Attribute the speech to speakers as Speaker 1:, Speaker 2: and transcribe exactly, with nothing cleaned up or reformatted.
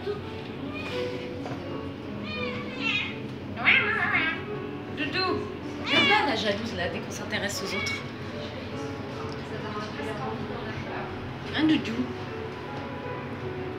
Speaker 1: Doudou, j'aime bien la jalouse là, dès qu'on s'intéresse aux autres. Hein, Doudou?